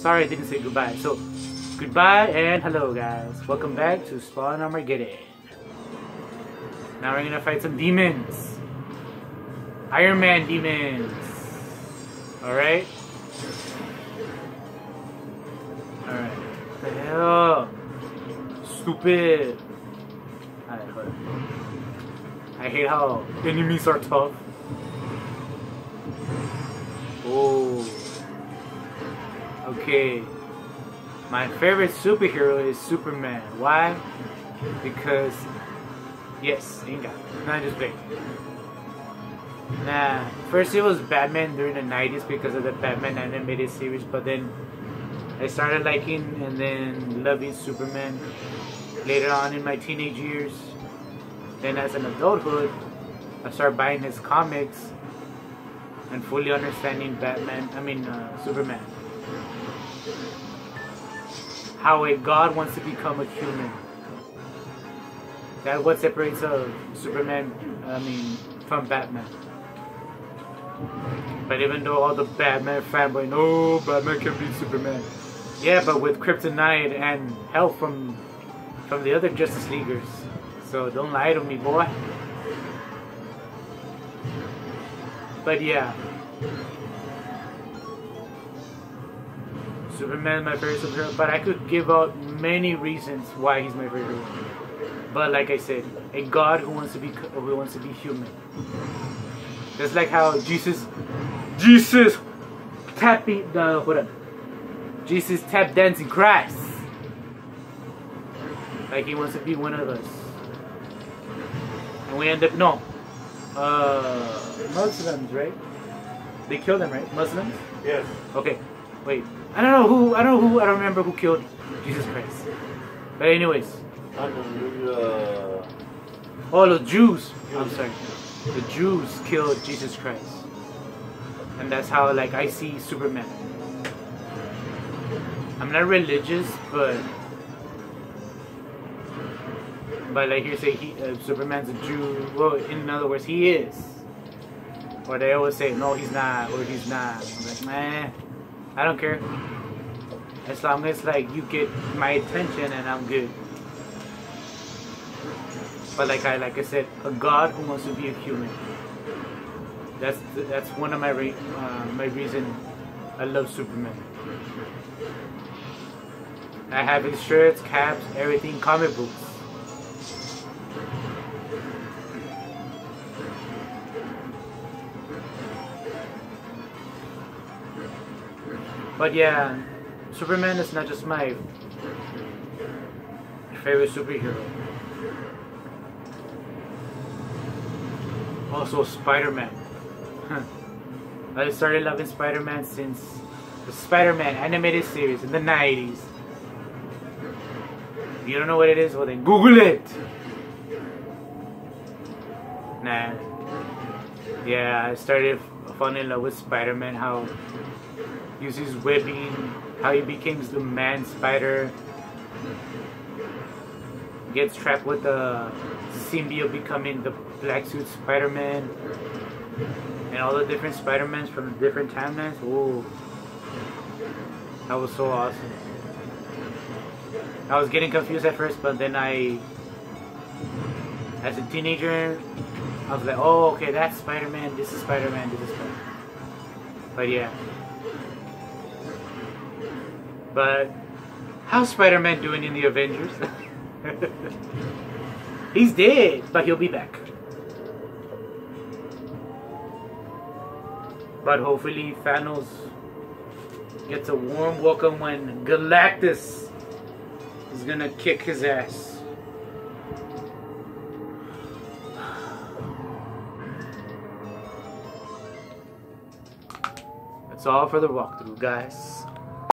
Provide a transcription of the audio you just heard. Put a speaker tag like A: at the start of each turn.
A: sorry I didn't say goodbye. So, goodbye and hello guys. Welcome back to Spawn Armageddon. Now we're gonna fight some demons. Iron Man demons. Alright? Alright. What the hell? Stupid. Alright, hold on. I hate how enemies are tough. Oh. Okay. My favorite superhero is Superman. Why? Because yes, ain't got it. Not just big. Nah. First it was Batman during the 90s because of the Batman animated series, but then I started liking and then loving Superman later on in my teenage years. Then as an adulthood, I started buying his comics and fully understanding Superman. How a god wants to become a human. That's what separates Superman, from Batman. But even though all the Batman fanboy, no, Batman can beat Superman. Yeah, but with kryptonite and help from the other Justice Leaguers. So don't lie to me, boy. But yeah. Superman is my favorite superhero, but I could give out many reasons why he's my favorite. But like I said, a god who wants to be human. Just like how Jesus tap dancing Christ. Like he wants to be one of us. And we end up Muslims, right? They killed them, right? Muslims?
B: Yes.
A: Okay. Wait. I don't remember who killed Jesus Christ. But anyways. Oh, the Jews. I'm sorry. The Jews killed Jesus Christ. And that's how I see Superman. I'm not religious, but like you say, Superman's a Jew. Well, in other words, he is. Or they always say, no, he's not, or he's not. I'm like, nah, I don't care. As long as you get my attention and I'm good. But like I said, a god who wants to be a human. That's one of my reason I love Superman. I have his shirts, caps, everything, comic books. But yeah, Superman is not just my favorite superhero. Also Spider-Man. I started loving Spider-Man since the Spider-Man animated series in the 90s. If you don't know what it is, well then Google it! Nah. Yeah, I started falling in love with Spider-Man, how he uses webbing, how he becomes the man spider, gets trapped with the symbiote becoming the black suit Spider-Man, and all the different Spider-Mans from the different timelines. Ooh, that was so awesome. I was getting confused at first, but then as a teenager, I was like, oh, okay, that's Spider-Man, this is Spider-Man, this is Spider-Man. But yeah. But how's Spider-Man doing in the Avengers? He's dead, but he'll be back. But hopefully Thanos gets a warm welcome when Galactus is gonna kick his ass. That's all for the walkthrough, guys.